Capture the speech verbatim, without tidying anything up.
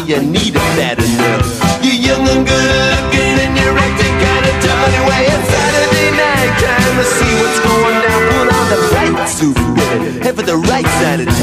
you need a better nerve. You're young and good looking and you're acting kinda tough anyway. It's Saturday night, time to see what's going down. Put on the right suit, baby, head for the right side of